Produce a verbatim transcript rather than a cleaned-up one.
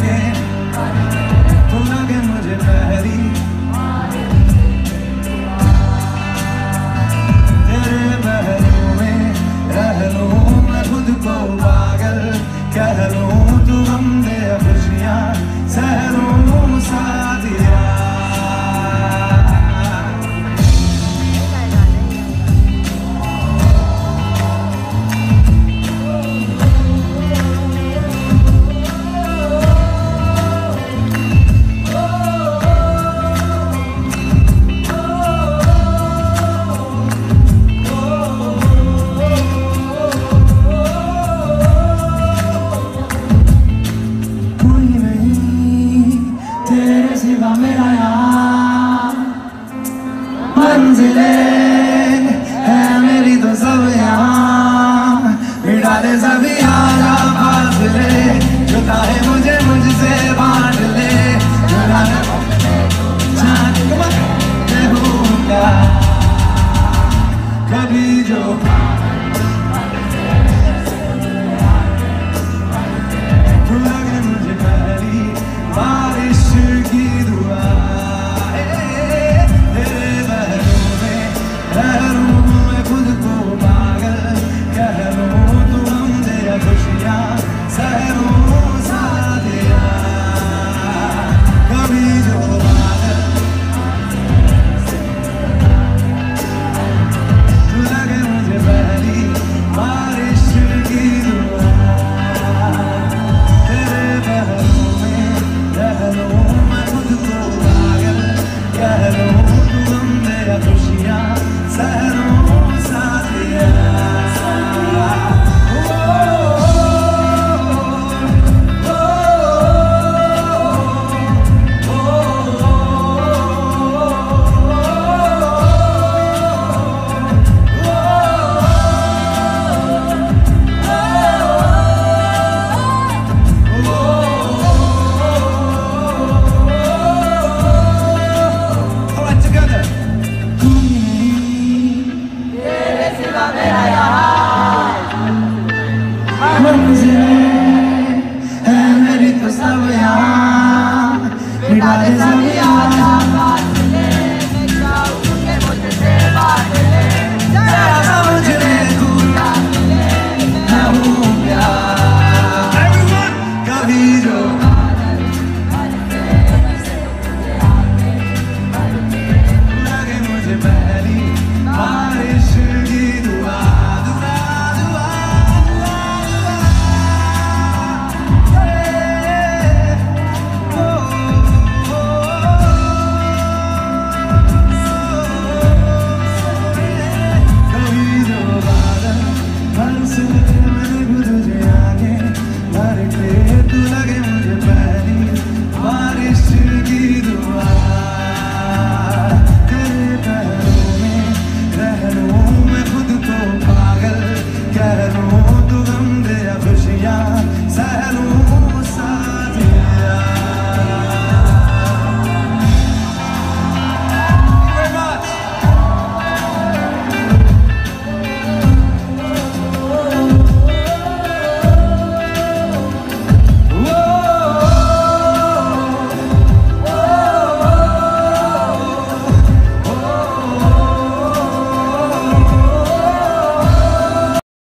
आके तू लगे मुझे पहली तेरे पहलू में रह लूं मैं खुद को पागल कह लूं तू गम दे खुशियां सह लूं साथिया मेरा यहाँ मंजिले है मेरी तो सब यहाँ मिटा दे सभी आजा फासले जो चाहे मुझे मुझसे बांट ले मैं हूँगा कभी जो तू लगे मुझे पहली बारिश की दुआ तेरे बहरों में रह लूं मैं खुद को पागल कह लूं तू गम दे खुशियां सह लूं साथिया कभी जो बादल तू लगे मुझे पहली बारिश की दुआ तेरे बहरों में रह लूं कह लूं तू गम मेरा खुशियां सह लूं साथिया है मेरी तो सब यहाँ मिटा दे सभी आजा फासले मैं चाहूँ कि मुझसे बात ले जरा समझ ले तू मैं हूँ प्यार कभी जो लगे मुझे पहली बारिश की दुआ तू लगे मुझे पहली बारिश की दुआ तेरे पैरों में रह लूं मैं खुद को पागल कह लूं